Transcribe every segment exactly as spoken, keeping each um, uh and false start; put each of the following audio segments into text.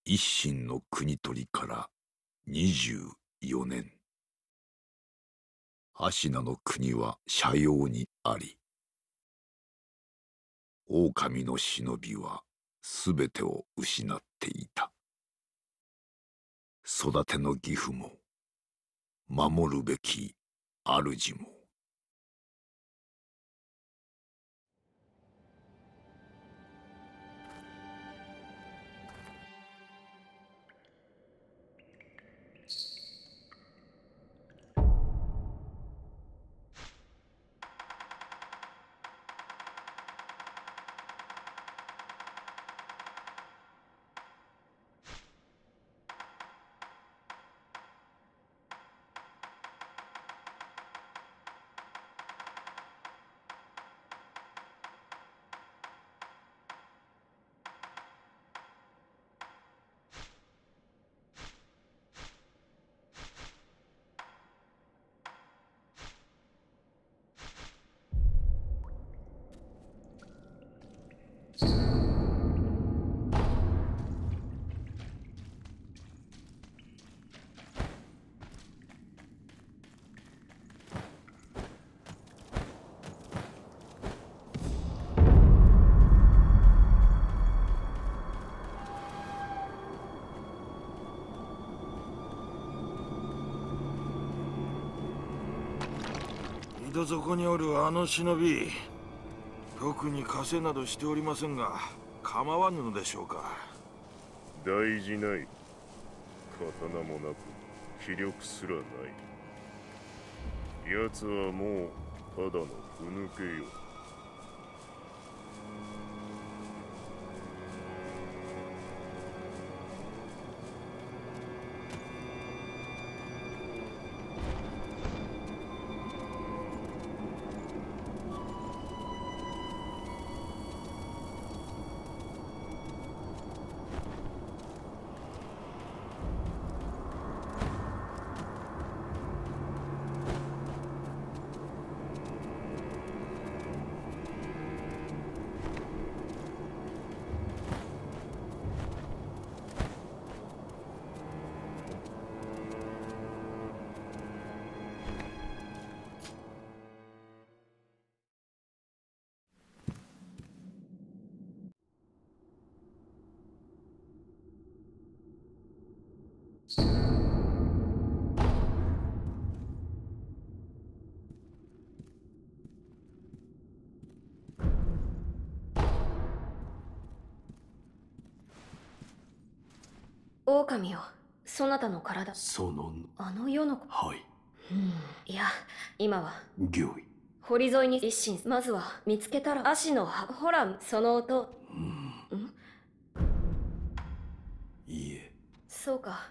一心の国取りからにじゅうよねん。芦名の国は斜陽にあり、狼の忍びはすべてを失っていた。育ての義父も守るべき主も。 井戸底におるあの忍び、特に稼などしておりませんが、構わぬのでしょうか。 大事ない。刀もなく気力すらない。奴はもうただのふぬけよ。 狼よ、そなたの体。 そのあの世の子。 はい。 うん、いや、今は御意。 堀沿いに一心。まずは見つけたら足の葉。ほら、その音。 うん。 んいいえ。 そうか。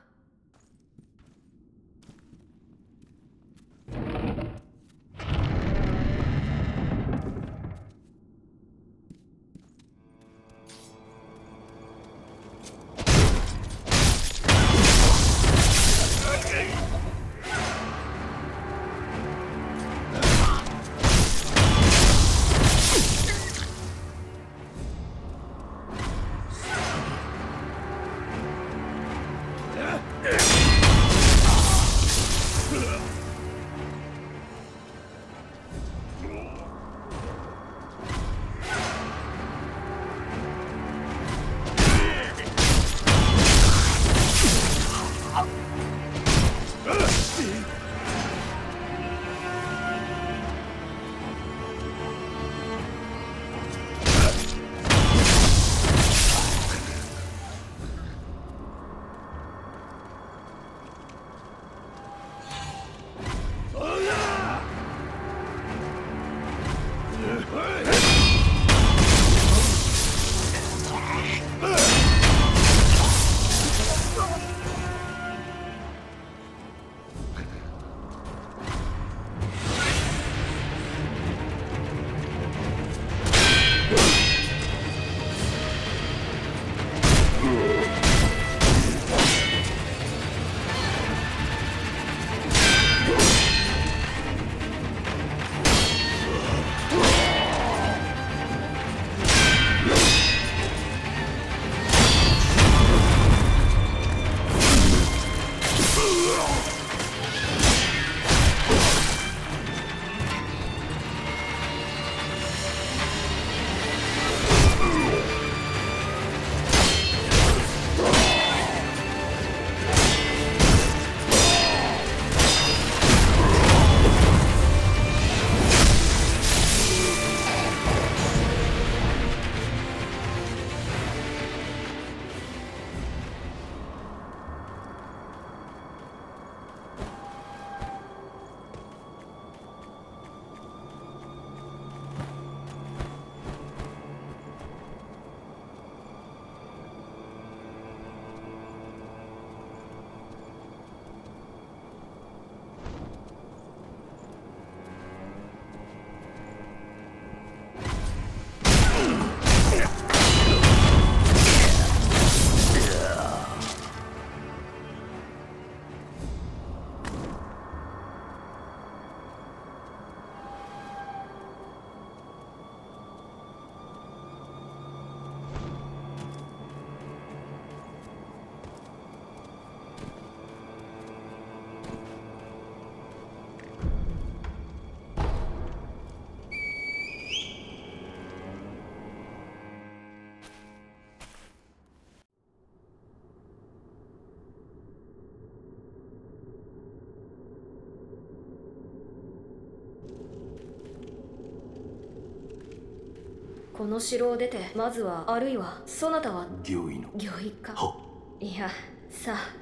この城を出て、まずは、あるいはそなたは御意の御意か。いや、さあ。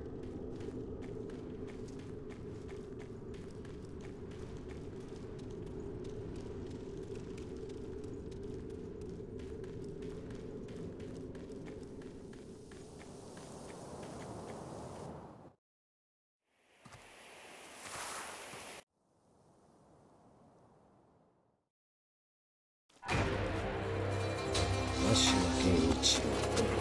芦野源一郎。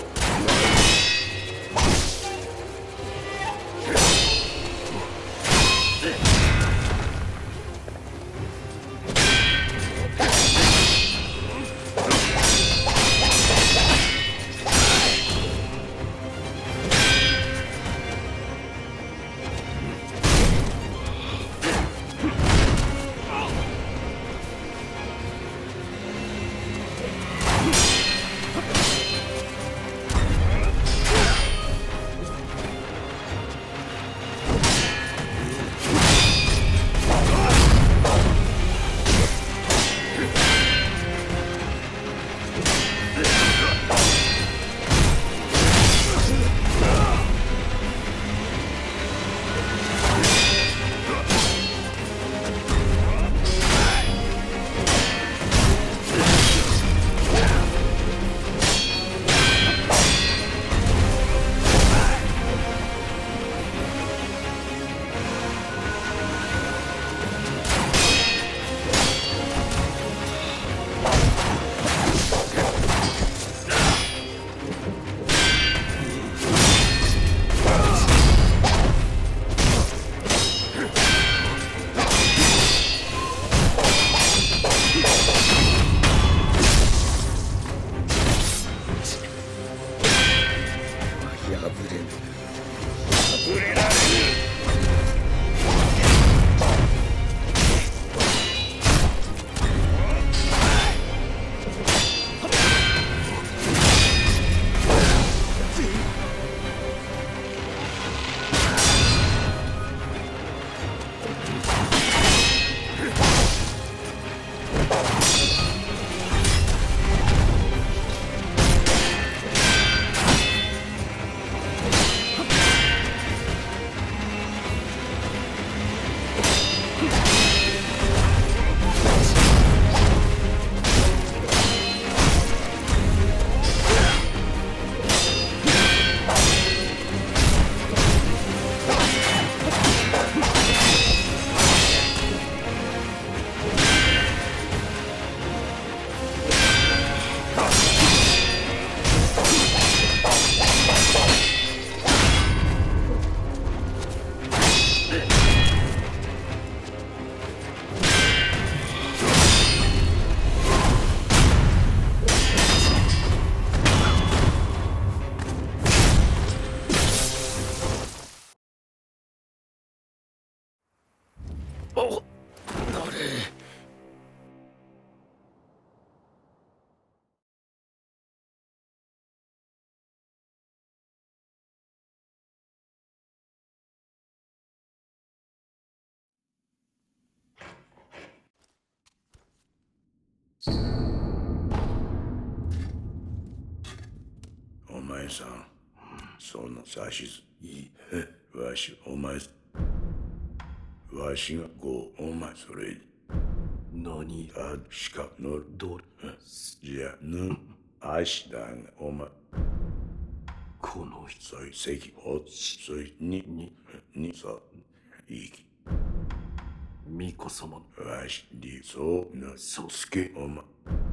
お前さん、その指図いい。わし、お前、わしがご、お前、それ、 何あ、しかの、 どれじゃ、ぬ、あしだが、お前、 この人そい、せき、お、そい、に、に、に、さ、いき。 巫女様のわし、り、そうな、 そすけお前、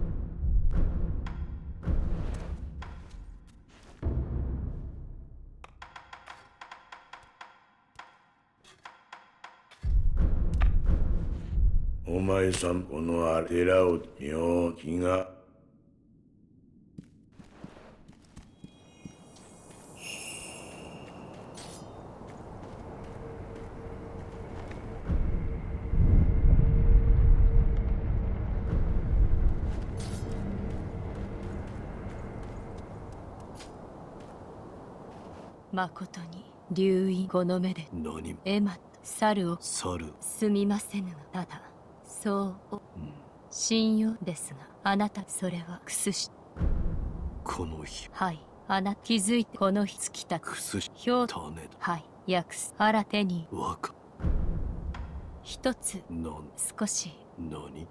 お前さん、このあれらを、名気が、 誠に留飲この目で何エマと猿を猿すみませぬがただそう、信用ですがあなた、それはクスし。 この日、 はいあなた気づいてこの日尽きたクスし、 表種だ。 はい訳す新手にわか、 一つなん、 少し何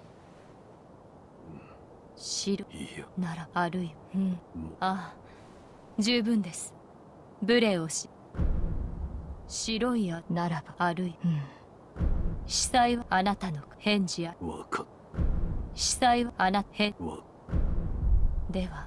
白いや、 ならあるいうんもああ十分です。無礼をし白いやならばあるいうん司祭はあなたの返事やう、わか、 司祭はあなたへわ、 では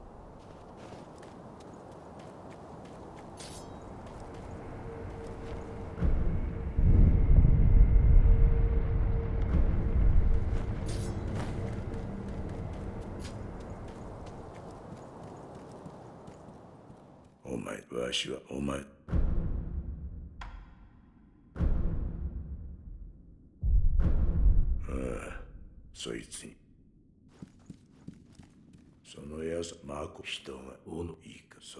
お前、わしはお前。ああ、そいつに。そのやつ、マコ人がおの、 いいか、そう。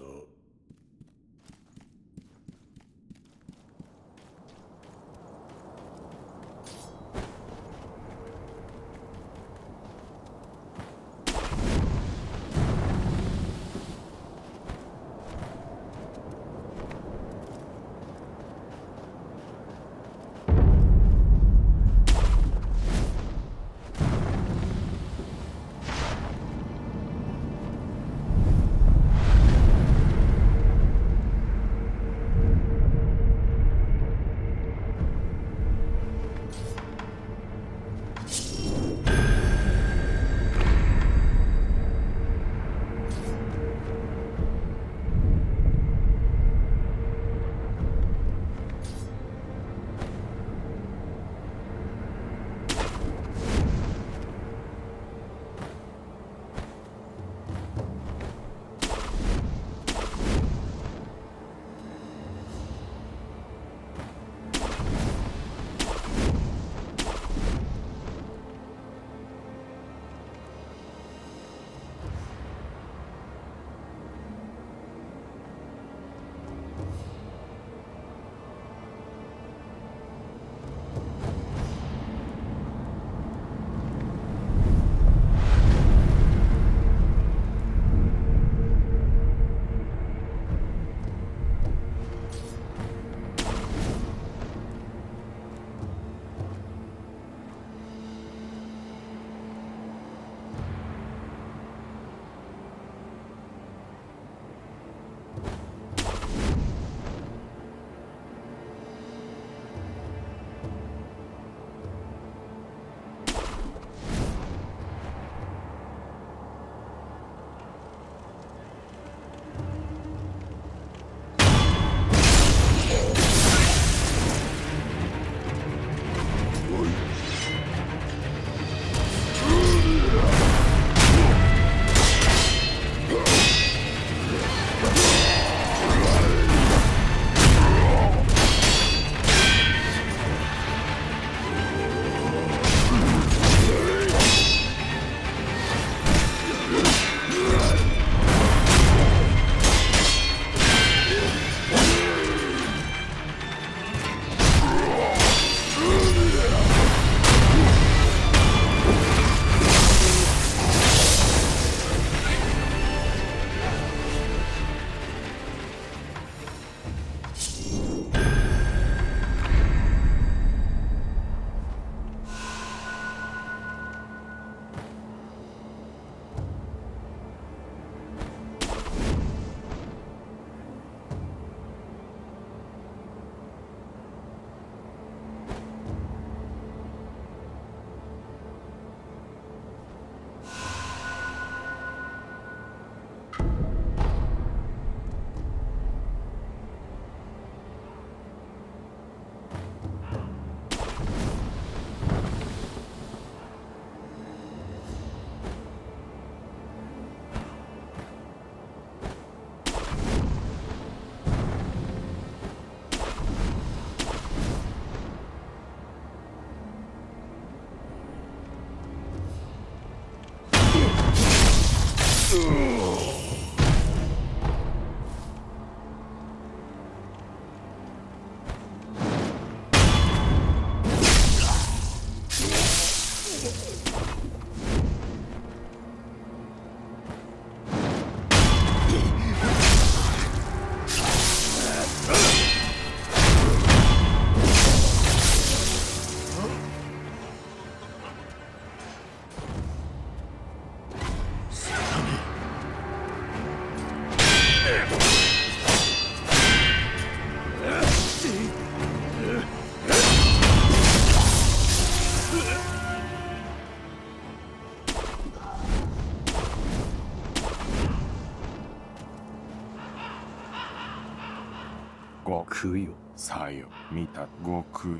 極よ。 さよ見た極。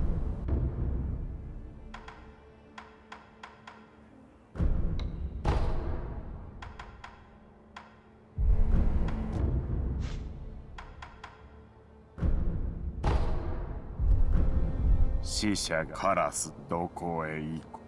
死者がカラスどこへ行く。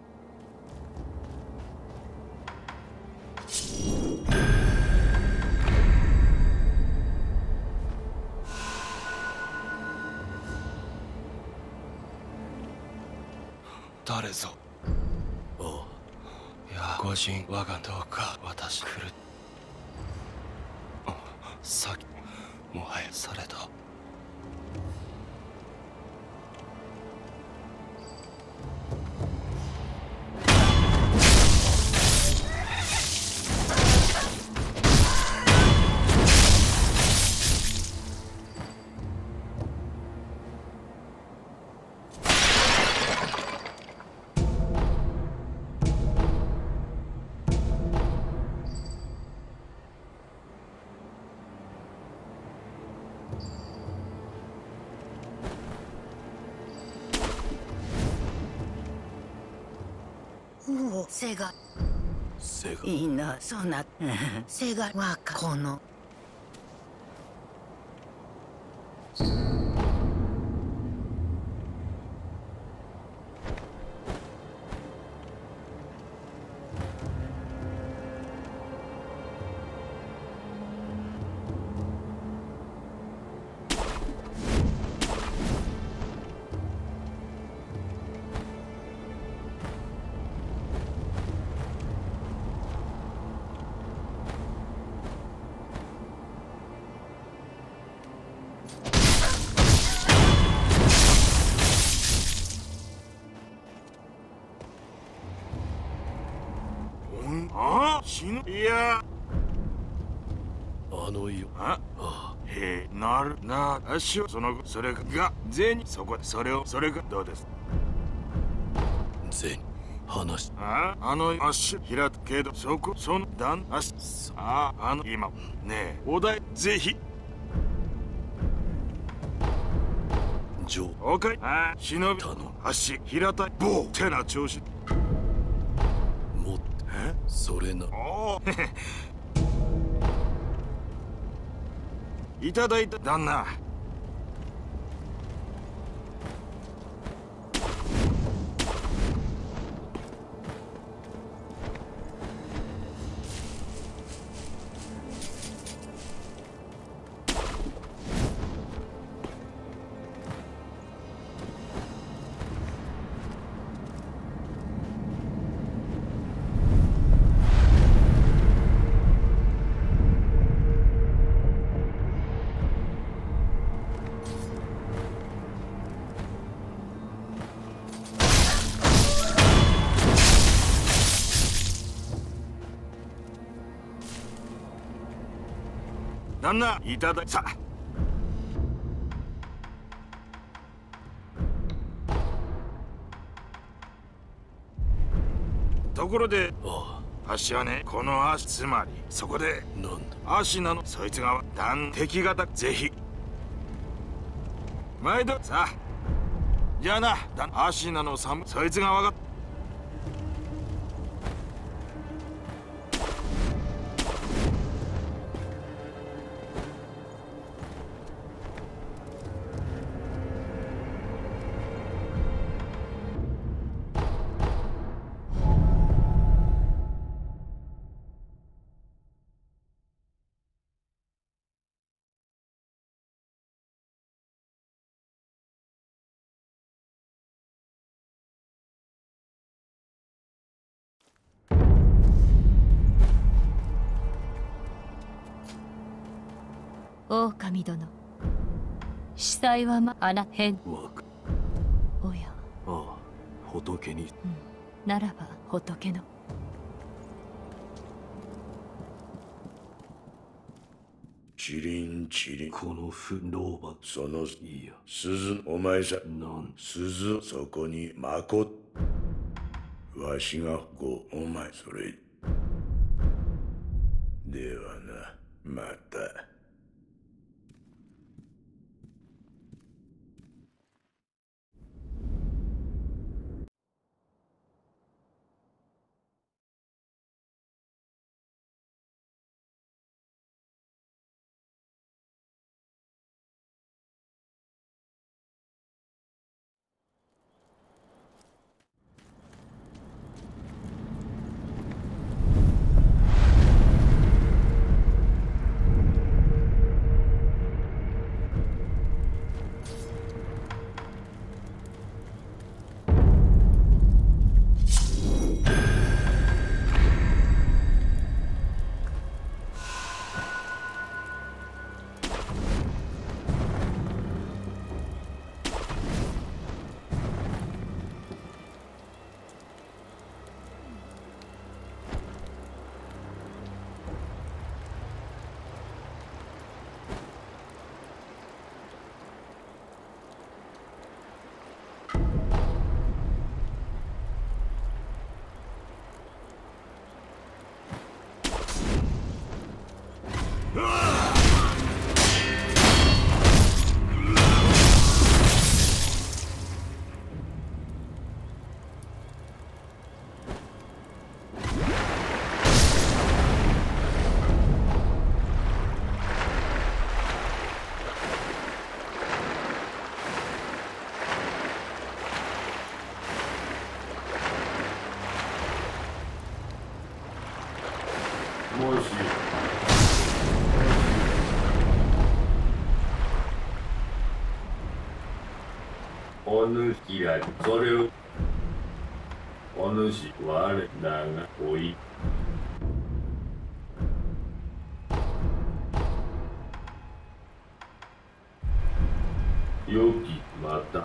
誰ぞ。 あいや、ご人我がどうか私来る。さもはやされた。 背が背がいいな、そんな背が若このあ死ぬいやあのよ。 ああへえなるな足をその後それが銭そこでそれをそれがどうです銭話。 ああの足開くけどそこその段足あああの今ねえお題ぜひジョー。 おかいあ忍び頼む。 足平たい棒てな調子もっえそれな。 おおいただいた旦那旦那いただいさところであ足はねこの足つまりそこであ、なんだ。 足なのそいつが断敵型ぜひ毎度さあじゃあなだ足なのさんそいつが分かった狼殿、司祭はまあな変。 わか。 おや、 ああ、仏に。 うん、ならば仏の。 チリンチリン。 この不老婆。 そのいや鈴、お前さん。 なん鈴、そこにまこ。わしがご、お前それ。ではな、また。 もしお主嫌い、それをお主我らがおいよきまた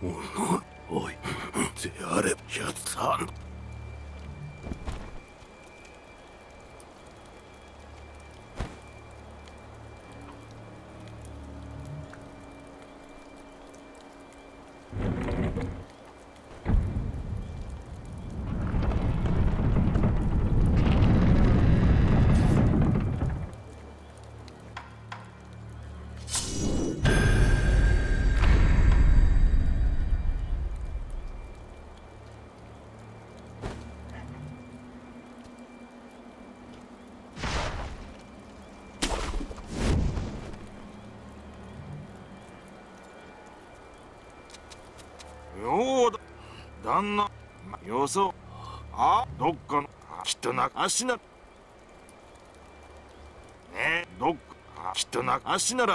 おいであれやったようだ旦那よそあどっかのきっとな足なねえどっかきっとな足なら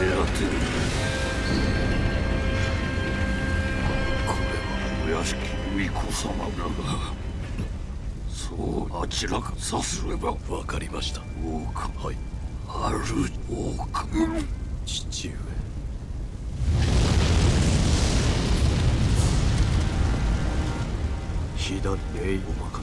てこれはお屋敷巫女様だが、そうあちらかさすれば。 わかりました。 王か。 はい。 ある王か。 父上。左礼お任